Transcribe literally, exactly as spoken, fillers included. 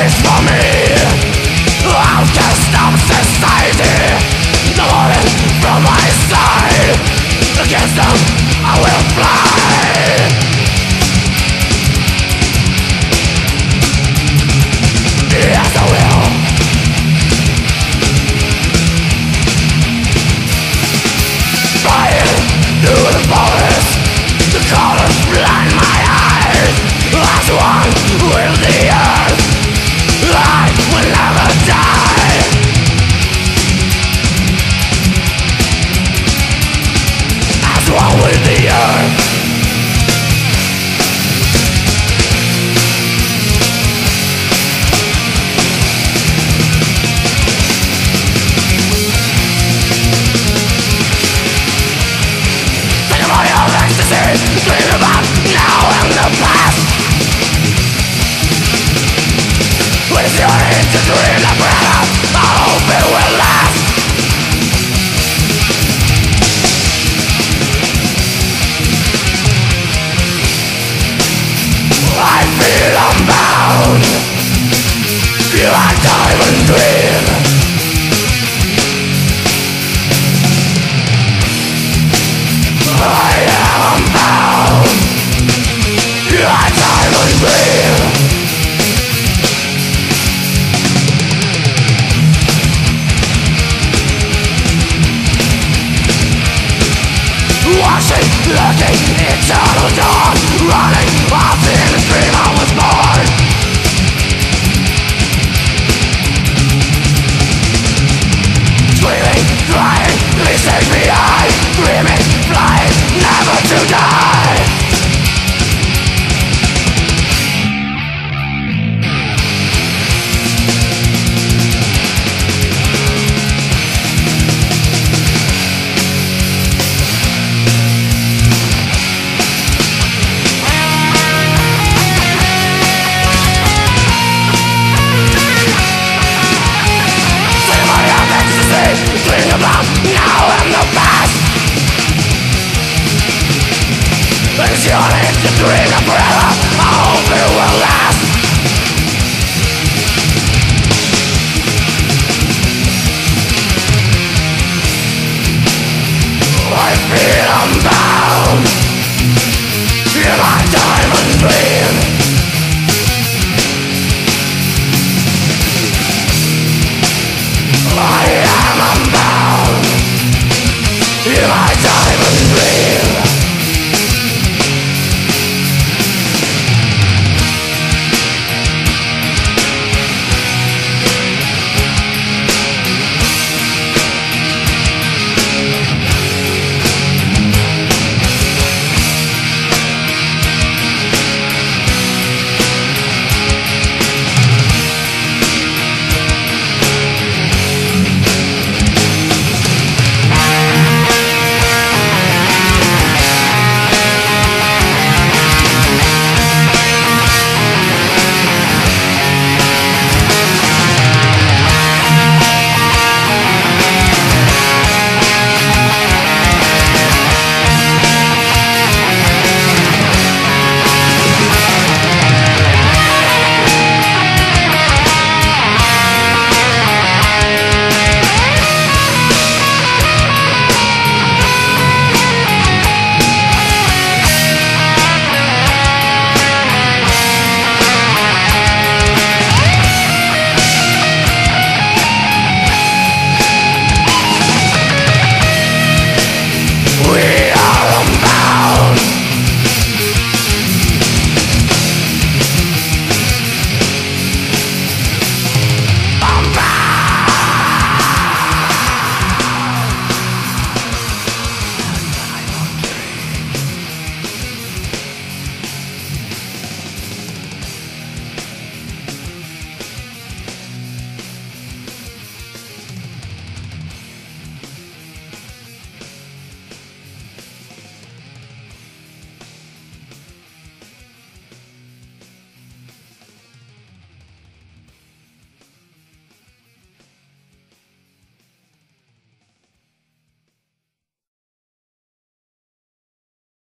place for me. Outcast of society, the morning from my side. Against them I will fly. Yes, I will. Flying through the forest, the colors blind my eyes. As one with the earth, I will never die. As one with the earth. Think about your ecstasy, dream about now and the past. When it's your need to dream the breath, I hope it will last. I feel unbound. You are diamond dream. I am unbound. You are diamond dream. Watching, looking, eternal dawn. Running off in the dream I was born. Screaming, crying, please take me high. Dreaming, flying, never to die. Dream about now and the past. It's your need to dream forever. I hope it will last.